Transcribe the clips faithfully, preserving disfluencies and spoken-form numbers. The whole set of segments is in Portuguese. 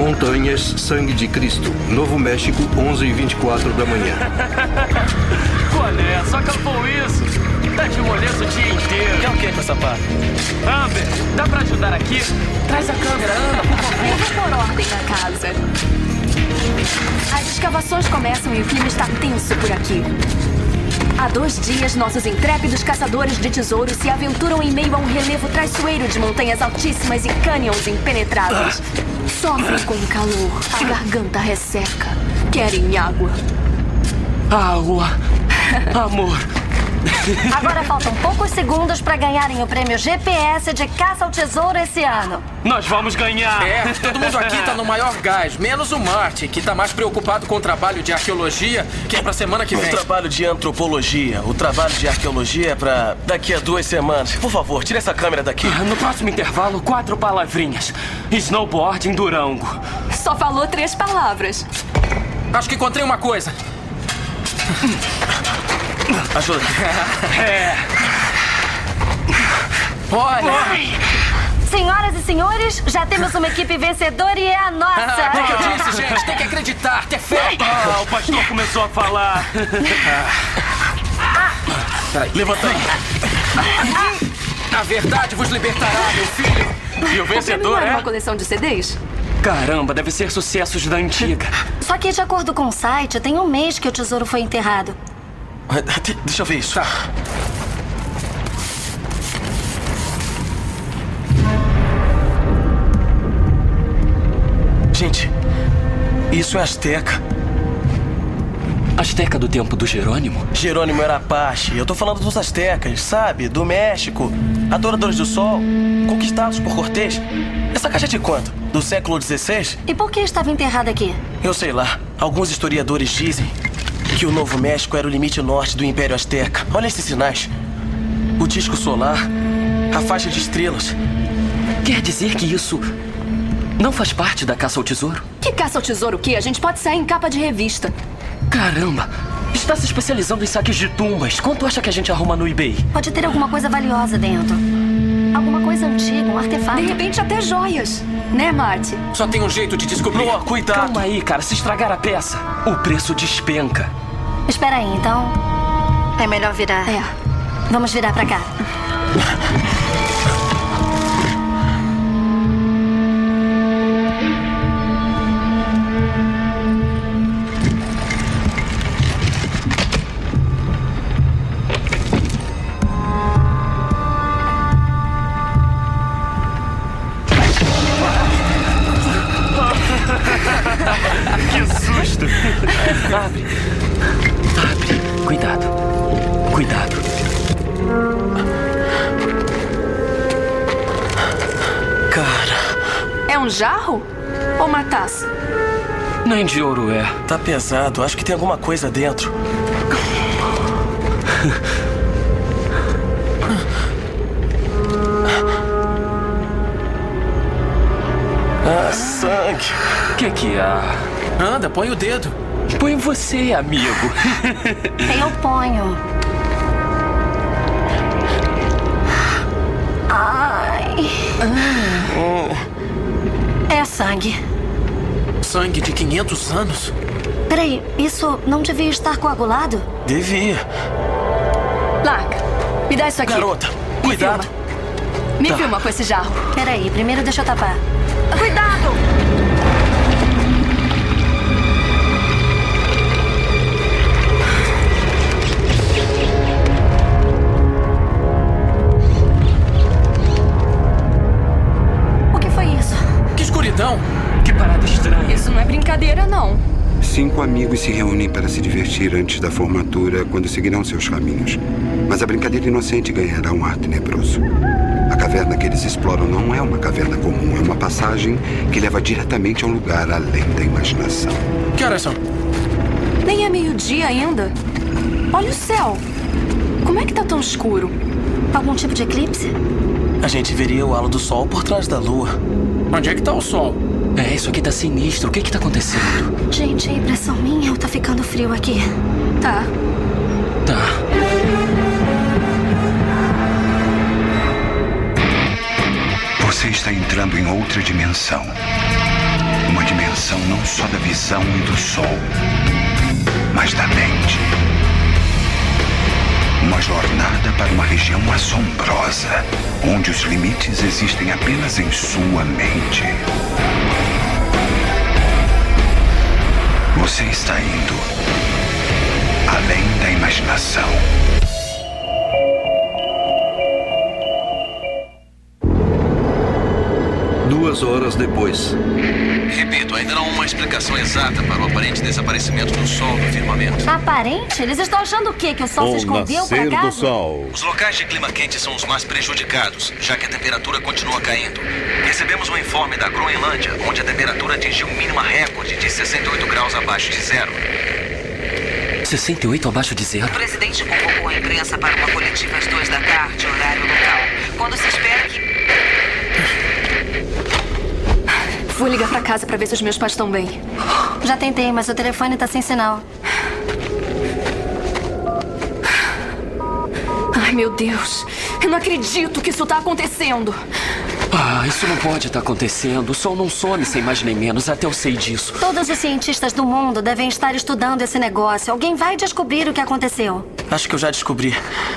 Montanhas, Sangue de Cristo, Novo México, onze e vinte e quatro da manhã. Qual é? Só acabou isso. Tá de moleza o dia inteiro. Quer o que com essa pá? Amber, dá pra ajudar aqui? Traz a câmera, Ana, por favor. Eu vou pôr ordem na casa. As escavações começam e o clima está tenso por aqui. Há dois dias, nossos intrépidos caçadores de tesouros se aventuram em meio a um relevo traiçoeiro de montanhas altíssimas e cânions impenetráveis. Sofrem com o calor, a garganta resseca. Querem água. Água. Amor. Agora faltam poucos segundos para ganharem o prêmio G P S de caça ao tesouro esse ano. Nós vamos ganhar. É, todo mundo aqui tá no maior gás, menos o Marty, que tá mais preocupado com o trabalho de arqueologia, que é pra semana que vem. O trabalho de antropologia, o trabalho de arqueologia é pra daqui a duas semanas. Por favor, tire essa câmera daqui. No próximo intervalo, quatro palavrinhas. Snowboard em Durango. Só falou três palavras. Acho que encontrei uma coisa. Ajuda. É. Olha. Senhoras e senhores, já temos uma equipe vencedora e é a nossa. Ah, o que eu disse, gente? Tem que acreditar, ter fé. Ah, o pastor começou a falar. Peraí. Levanta aí. A verdade vos libertará, meu filho. E o vencedor é é... uma coleção de C Ds? Caramba, deve ser sucessos da antiga. Só que, de acordo com o site, tem um mês que o tesouro foi enterrado. Deixa eu ver isso. Tá. Gente, isso é Azteca. Azteca do tempo do Jerônimo? Jerônimo era Apache. Eu tô falando dos Aztecas, sabe? Do México. Adoradores do Sol. Conquistados por Cortés. Essa caixa é de quanto? Do século dezesseis? E por que estava enterrada aqui? Eu sei lá. Alguns historiadores dizem que o Novo México era o limite norte do Império Azteca. Olha esses sinais. O disco solar, a faixa de estrelas. Quer dizer que isso não faz parte da caça ao tesouro? Que caça ao tesouro o quê? A gente pode sair em capa de revista. Caramba! Está se especializando em saques de tumbas. Quanto acha que a gente arruma no eBay? Pode ter alguma coisa valiosa dentro. Alguma coisa antiga, um artefato. De repente até joias. Né, Marty? Só tem um jeito de descobrir. Oh, cuidado. Calma aí, cara. Se estragar a peça, o preço despenca. Espera aí, então. É melhor virar. É. Vamos virar pra cá. Que susto! Abre. Abre. Cuidado. Cuidado. Cara, É um jarro? Ou uma taça? Nem de ouro é. tá pesado. Acho que tem alguma coisa dentro. Ah, sangue. Que que há? Anda, põe o dedo. Põe você, amigo. Eu ponho. Ai. É sangue. Sangue de quinhentos anos? Peraí, isso não devia estar coagulado? Devia. Larga. Me dá isso aqui. Garota, Me cuidado. filma. Me Tá. filma com esse jarro. Peraí, primeiro deixa eu tapar. Cuidado! O que foi isso? Que escuridão. Que parada estranha. Isso não é brincadeira, não. Cinco amigos se reúnem para se divertir antes da formatura, quando seguirão seus caminhos. Mas a brincadeira inocente ganhará um ar tenebroso. A caverna que eles exploram não é uma caverna comum, é uma passagem que leva diretamente a um lugar além da imaginação. Que horas são? Nem é meio-dia ainda. Olha o céu. Como é que tá tão escuro? Algum tipo de eclipse? A gente veria o halo do sol por trás da lua. Onde é que tá o sol? É, isso aqui tá sinistro. O que que tá acontecendo? Gente, é impressão minha ou tá ficando frio aqui? Tá. Tá. Você está entrando em outra dimensão. Uma dimensão não só da visão e do sol, mas da mente. Uma jornada para uma região assombrosa, onde os limites existem apenas em sua mente. Você está indo além da imaginação. Duas horas depois. Repito, ainda não há uma explicação exata para o aparente desaparecimento do Sol do firmamento. Aparente? Eles estão achando o quê? Que o Sol se escondeu por nascer acaso? do Sol. Os locais de clima quente são os mais prejudicados, já que a temperatura continua caindo. Recebemos um informe da Groenlândia, onde a temperatura atingiu um mínima recorde de sessenta e oito graus abaixo de zero. sessenta e oito abaixo de zero? O presidente convocou a imprensa para uma coletiva às duas da tarde, horário local. Quando se espera que... Vou ligar pra casa pra ver se os meus pais estão bem. Já tentei, mas o telefone tá sem sinal. Ai, meu Deus. Eu não acredito que isso tá acontecendo. Ah, isso não pode estar acontecendo. O Sol não some sem mais nem menos. Até eu sei disso. Todos os cientistas do mundo devem estar estudando esse negócio. Alguém vai descobrir o que aconteceu. Acho que eu já descobri.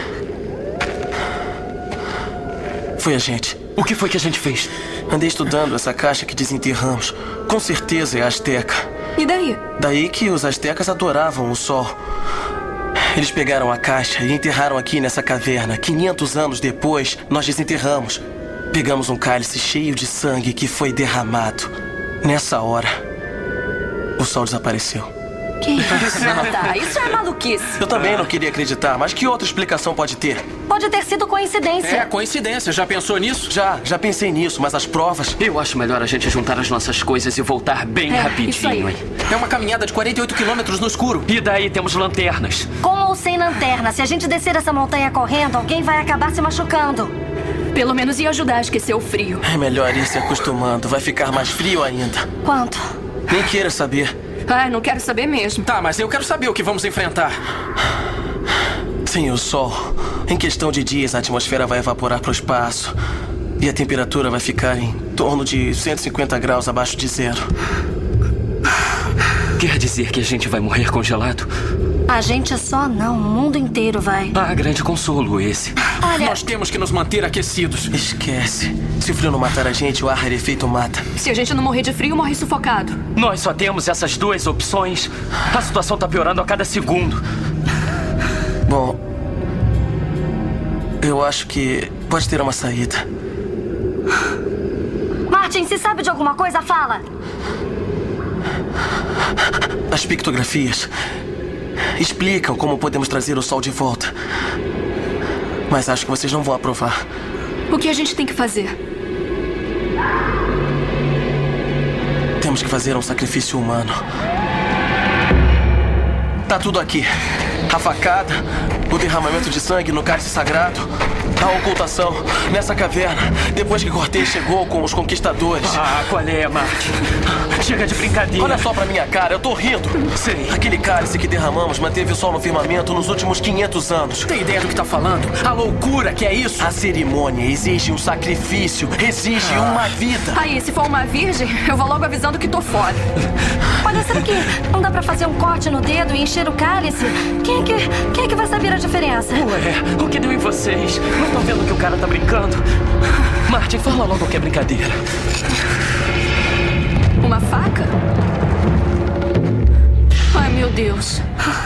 Foi a gente. O que foi que a gente fez? Andei estudando essa caixa que desenterramos. Com certeza é a Azteca. E daí? Daí que os aztecas adoravam o Sol. Eles pegaram a caixa e enterraram aqui nessa caverna. quinhentos anos depois, nós desenterramos. Pegamos um cálice cheio de sangue que foi derramado. Nessa hora, o Sol desapareceu. Que isso? Não, tá. Isso é maluquice. Eu também não queria acreditar, mas que outra explicação pode ter? Pode ter sido coincidência. É, coincidência. Já pensou nisso? Já, já pensei nisso, mas as provas... Eu acho melhor a gente juntar as nossas coisas e voltar bem É, rapidinho, isso aí. hein? É uma caminhada de quarenta e oito quilômetros no escuro. E daí temos lanternas. Com ou sem lanterna, se a gente descer essa montanha correndo, alguém vai acabar se machucando. Pelo menos ia ajudar a esquecer o frio. É melhor ir se acostumando. Vai ficar mais frio ainda. Quanto? Nem queira saber. Ai, não quero saber mesmo. Tá, mas eu quero saber o que vamos enfrentar. Sem o Sol, em questão de dias a atmosfera vai evaporar para o espaço. E a temperatura vai ficar em torno de cento e cinquenta graus abaixo de zero. Quer dizer que a gente vai morrer congelado? A gente só não, o mundo inteiro vai. Ah, grande consolo esse. Olha, Nós temos que nos manter aquecidos. Esquece. Se o frio não matar a gente, o ar rarefeito mata. Se a gente não morrer de frio, morre sufocado. Nós só temos essas duas opções. A situação tá piorando a cada segundo. Bom, eu acho que pode ter uma saída. Martin, se sabe de alguma coisa, fala. As pictografias explicam como podemos trazer o Sol de volta. Mas acho que vocês não vão aprovar. O que a gente tem que fazer? Temos que fazer um sacrifício humano. Tá tudo aqui. A facada, o derramamento de sangue no cálice sagrado, a ocultação nessa caverna, depois que Cortez chegou com os conquistadores. Ah, qual é, Martin? Chega de brincadeira. Olha só pra minha cara, eu tô rindo. Sei. Aquele cálice que derramamos manteve o Sol no firmamento nos últimos quinhentos anos. Tem ideia do que tá falando? A loucura que é isso? A cerimônia exige um sacrifício, exige Ah. uma vida. Aí, se for uma virgem, eu vou logo avisando que tô fora. Olha, será que não dá pra fazer um corte no dedo e encher o cálice? Quem é que, quem é que vai saber a diferença? Ué, o que deu em vocês? Não estão vendo que o cara tá brincando? Martin, fala logo que é brincadeira. Uma faca? Ai, meu Deus.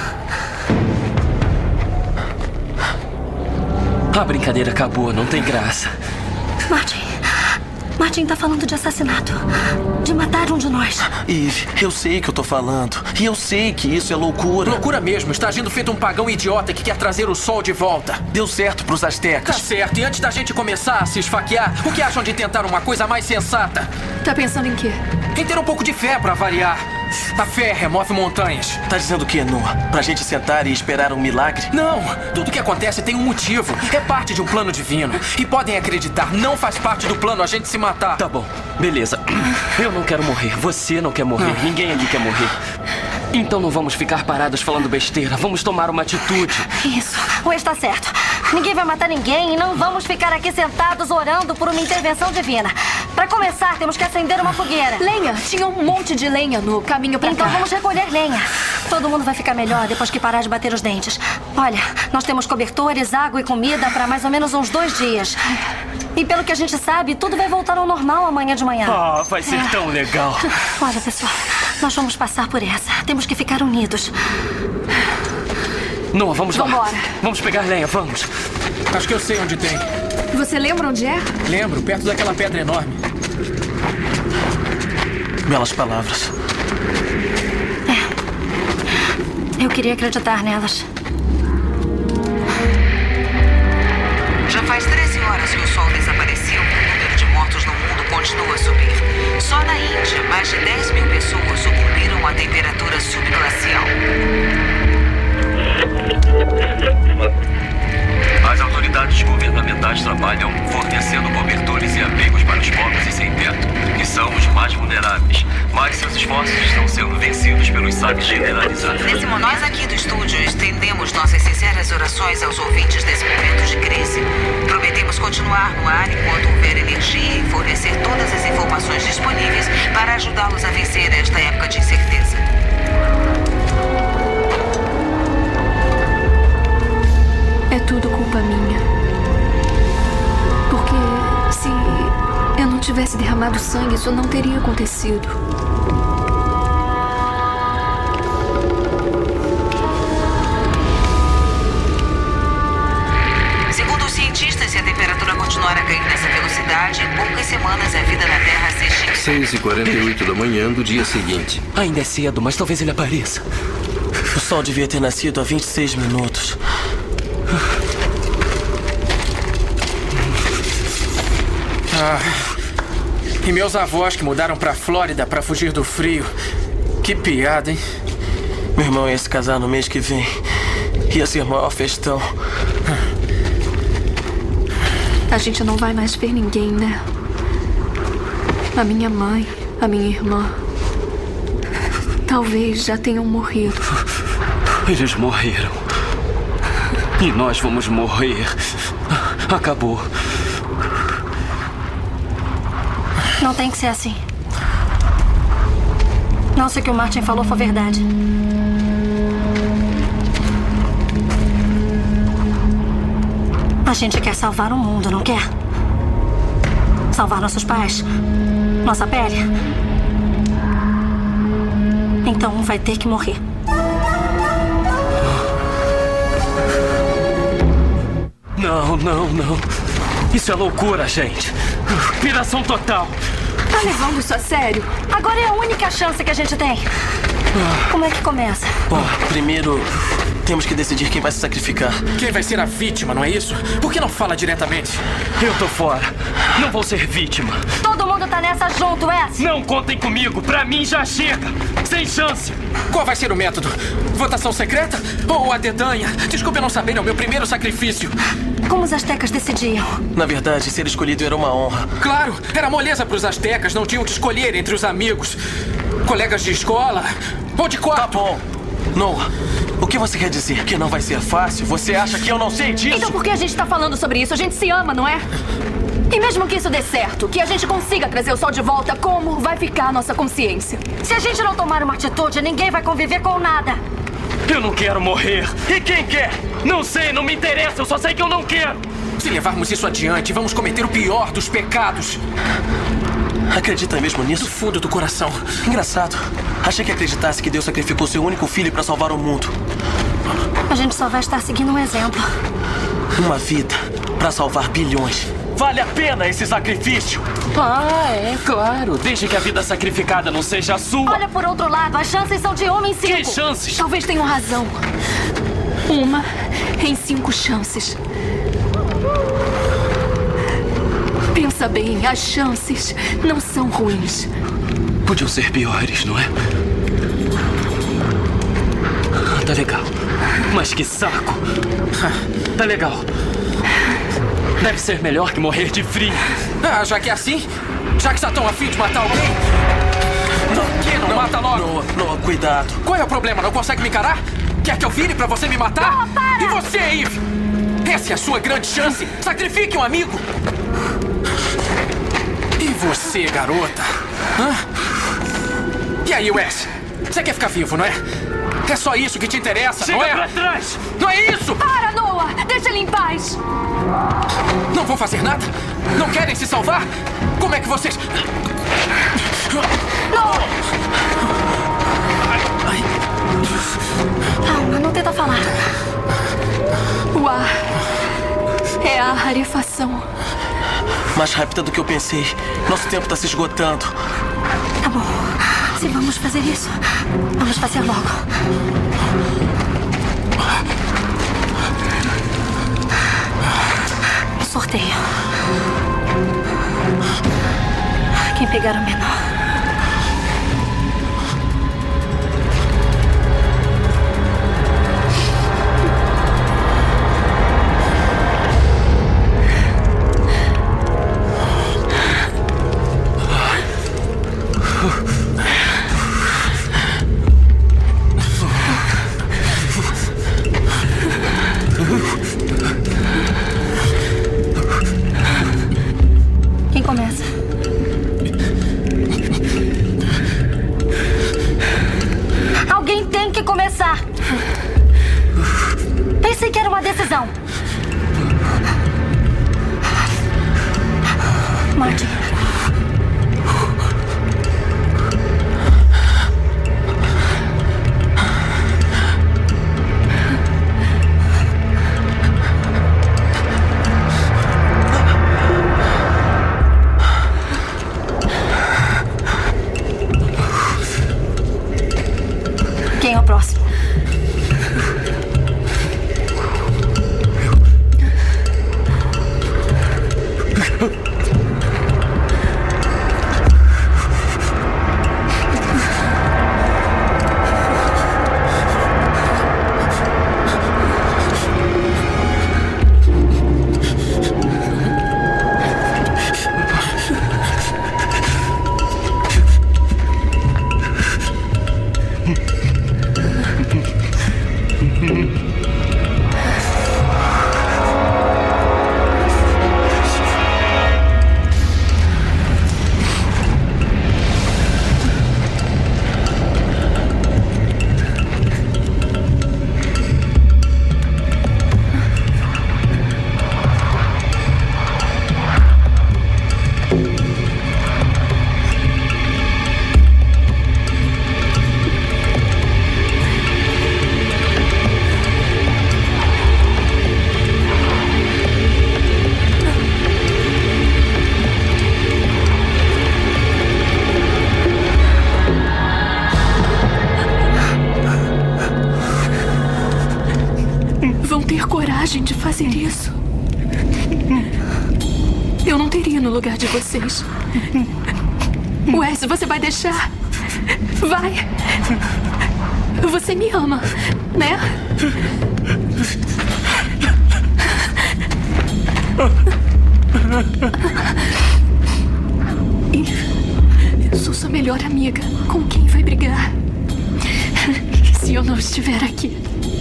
A brincadeira acabou, não tem graça. Martin, Martin tá falando de assassinato. De matar um de nós. Eve, eu sei que eu tô falando. E eu sei que isso é loucura. Loucura mesmo. Está agindo feito um pagão idiota que quer trazer o Sol de volta. Deu certo pros Tá aztecas. certo. E antes da gente começar a se esfaquear, o que acham de tentar uma coisa mais sensata? Tá pensando em quê? Em ter um pouco de fé pra variar. A fé remove montanhas. Tá dizendo o que, Noah? Pra gente sentar e esperar um milagre? Não, tudo que acontece tem um motivo. É parte de um plano divino. E podem acreditar, não faz parte do plano a gente se matar. Tá bom, beleza. Eu não quero morrer, você não quer morrer, ninguém aqui quer morrer. Então não vamos ficar parados falando besteira, vamos tomar uma atitude. Isso, o está certo. Ninguém vai matar ninguém e não vamos ficar aqui sentados orando por uma intervenção divina. Pra começar, temos que acender uma fogueira. Lenha! Tinha um monte de lenha no caminho pra Então cá. vamos recolher lenha. Todo mundo vai ficar melhor depois que parar de bater os dentes. Olha, nós temos cobertores, água e comida pra mais ou menos uns dois dias. E pelo que a gente sabe, tudo vai voltar ao normal amanhã de manhã. Ah, vai ser É. tão legal. Olha, pessoal, nós vamos passar por essa. Temos que ficar unidos. Noah, vamos lá. Vambora. Vamos pegar lenha, vamos. Acho que eu sei onde tem. Você lembra onde é? Lembro, perto daquela pedra enorme. Belas palavras. Eu queria acreditar nelas. Já faz treze horas que o Sol desapareceu e o número de mortos no mundo continua a subir. Só na Índia, mais de dez mil pessoas sucumbiram à temperatura subglacial. As autoridades governamentais trabalham fornecendo cobertores e abrigos para os pobres e sem teto, que são os mais vulneráveis. Mas seus esforços estão sendo vencidos pelos saques generalizados. Nesse, nós aqui do estúdio estendemos nossas sinceras orações aos ouvintes desse momento de crise. Prometemos continuar no ar enquanto houver energia e fornecer todas as informações disponíveis para ajudá-los a vencer esta época de incerteza. É tudo culpa minha. Porque se eu não tivesse derramado sangue, isso não teria acontecido. Segundo os cientistas, se a temperatura continuar a cair nessa velocidade, em poucas semanas a vida na Terra se extingue. seis e quarenta e oito da manhã do dia seguinte. Ainda é cedo, mas talvez ele apareça. O sol devia ter nascido há vinte e seis minutos. Ah, e meus avós que mudaram pra Flórida pra fugir do frio. Que piada, hein? Meu irmão ia se casar no mês que vem. Ia ser o maior festão. A gente não vai mais ver ninguém, né? A minha mãe, a minha irmã. Talvez já tenham morrido. Eles morreram. E nós vamos morrer. Acabou. Não tem que ser assim. Não sei o que o Martin falou foi verdade. A gente quer salvar o mundo, não quer? Salvar nossos pais? Nossa pele? Então um vai ter que morrer. Não, não, não. Isso é loucura, gente. Piração total. Tá levando isso a sério? Agora é a única chance que a gente tem. Como é que começa? Bom, primeiro temos que decidir quem vai se sacrificar. Quem vai ser a vítima, não é isso? Por que não fala diretamente? Eu tô fora. Não vou ser vítima. Todo mundo tá nessa junto, Wes. Não contem comigo. Pra mim já chega. Sem chance. Qual vai ser o método? Votação secreta? Ou a dedanha? Desculpe eu não saber, é o meu primeiro sacrifício. Como os astecas decidiam? Na verdade, ser escolhido era uma honra. Claro, era moleza pros astecas, não tinham que escolher entre os amigos. Colegas de escola ou de quarto. Tá bom. Noah, o que você quer dizer? Que não vai ser fácil? Você acha que eu não sei disso? Então por que a gente tá falando sobre isso? A gente se ama, não é? E mesmo que isso dê certo, que a gente consiga trazer o sol de volta, como vai ficar a nossa consciência? Se a gente não tomar uma atitude, ninguém vai conviver com nada. Eu não quero morrer. E quem quer? Não sei, não me interessa. Eu só sei que eu não quero. Se levarmos isso adiante, vamos cometer o pior dos pecados. Acredita mesmo nisso? Do fundo do coração. Engraçado. Achei que acreditasse que Deus sacrificou seu único filho para salvar o mundo. A gente só vai estar seguindo um exemplo. Uma vida para salvar bilhões. Vale a pena esse sacrifício? Ah, é claro. Desde que a vida sacrificada não seja a sua. Olha por outro lado, as chances são de uma em cinco. Que chances? Talvez tenham razão. Uma em cinco chances. Pensa bem, as chances não são ruins. Podiam ser piores, não é? Tá legal. Mas que saco. Tá legal. Deve ser melhor que morrer de frio. Ah, já que é assim, já que está tão afim de matar alguém, por que não, não mata logo? Noah, Noah, cuidado. Qual é o problema? Não consegue me encarar? Quer que eu vire pra você me matar? Noah, para! E você, Eve? Essa é a sua grande chance. Sacrifique um amigo. E você, garota. Hã? E aí, Wes? Você quer ficar vivo, não é? É só isso que te interessa, Chega não é? pra trás! Não é isso! Para, Noah! Deixa ele em paz! Não vão fazer nada? Não querem se salvar? Como é que vocês... Noah! Calma, não tenta falar. O ar é a rarefação. Mais rápida do que eu pensei. Nosso tempo está se esgotando. Tá bom. Se vamos fazer isso, vamos fazer logo. Sorteio. Quem pegar o menor. Quem começa? Alguém tem que começar. Pensei que era uma decisão. Martin. Quem é o próximo? Vão ter coragem de fazer isso. Eu não teria no lugar de vocês. Wes, você vai deixar? Vai. Você me ama, né? E eu sou sua melhor amiga. Com quem vai brigar? Se eu não estiver aqui.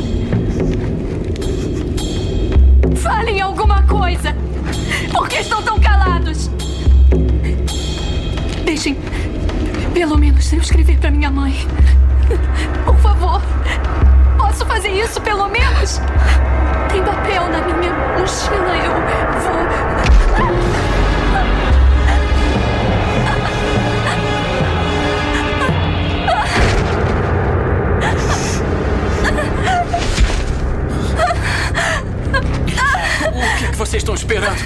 Falem alguma coisa! Por que estão tão calados? Deixem, pelo menos, eu escrever pra minha mãe. Por favor, posso fazer isso, pelo menos? Tem papel na minha mochila, eu vou... O que é que vocês estão esperando?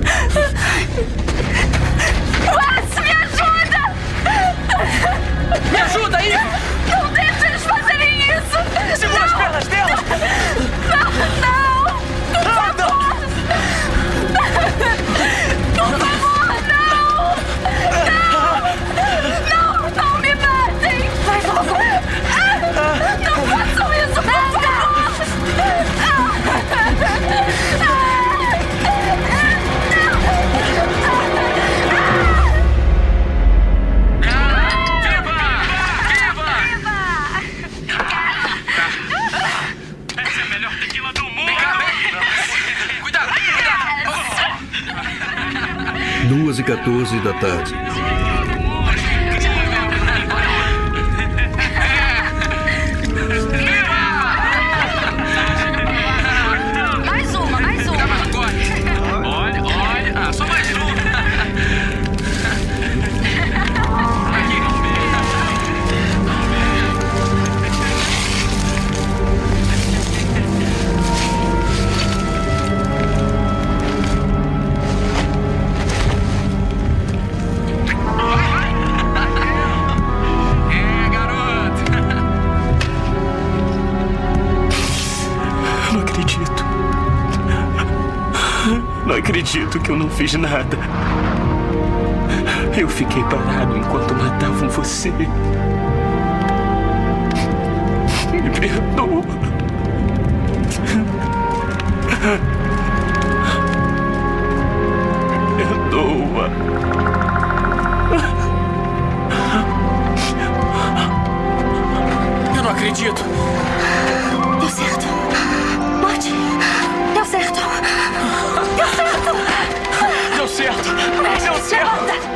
Wes, me ajuda! Me ajuda aí! Não deixe eles fazerem isso! Segura as pernas dela! Não, não! Por favor! Por favor, não! Não! Não, não me matem! Vai logo! Não façam isso, por favor! duas e quatorze da tarde. acredito que eu não fiz nada. Eu fiquei parado enquanto matavam você. Me perdoa. Perdoa. Eu não acredito. Deu certo. Marty, deu certo. Deu certo. Deu certo. Deu certo.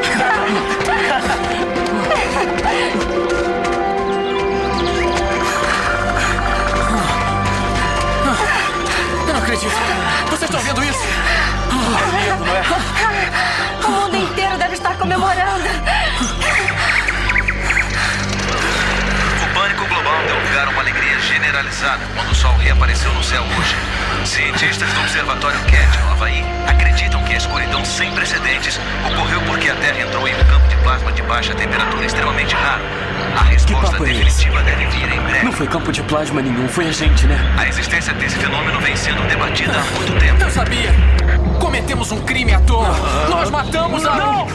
Eu não acredito. Vocês estão vendo isso? É lindo, não é? O mundo inteiro deve estar comemorando. O pânico global deu lugar a uma alegria generalizada quando o Sol reapareceu no céu hoje. Cientistas do Observatório Keck, no Havaí, acreditam que a escuridão sem precedentes ocorreu porque a Terra entrou em um campo de plasma de baixa temperatura extremamente raro. A resposta definitiva deve vir em breve. Não foi campo de plasma nenhum, foi a gente, né? A existência desse fenômeno vem sendo debatida há muito tempo. Eu sabia! Cometemos um crime à toa! Nós matamos a... Não!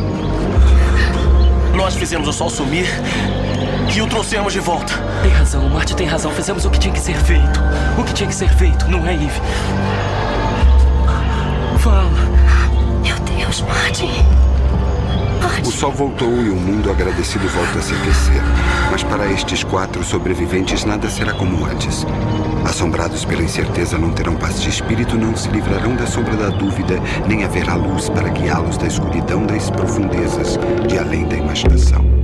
Nós fizemos o Sol sumir e o trouxemos de volta. Tem razão, o Marty tem razão. Fizemos o que tinha que ser feito. O que tinha que ser feito, não é, Eve? Fala. Meu Deus, Marty. O sol voltou e o mundo agradecido volta a se aquecer. Mas para estes quatro sobreviventes nada será como antes. Assombrados pela incerteza, não terão paz de espírito, não se livrarão da sombra da dúvida, nem haverá luz para guiá-los da escuridão das profundezas de além da imaginação.